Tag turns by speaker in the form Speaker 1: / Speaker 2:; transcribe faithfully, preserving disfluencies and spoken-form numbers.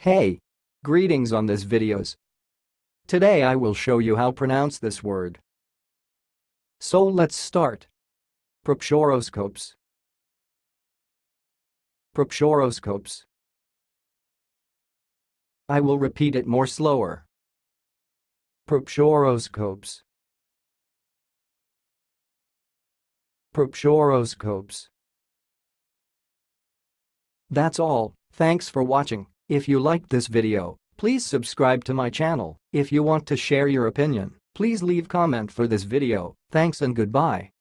Speaker 1: Hey! Greetings on this videos. Today I will show you how pronounce this word. So let's start. Prepshoroscopes. Prepshoroscopes. I will repeat it more slower. Prepshoroscopes. Prepshoroscopes. That's all. Thanks for watching. If you liked this video, please subscribe to my channel. If you want to share your opinion, please leave comment for this video. Thanks and goodbye.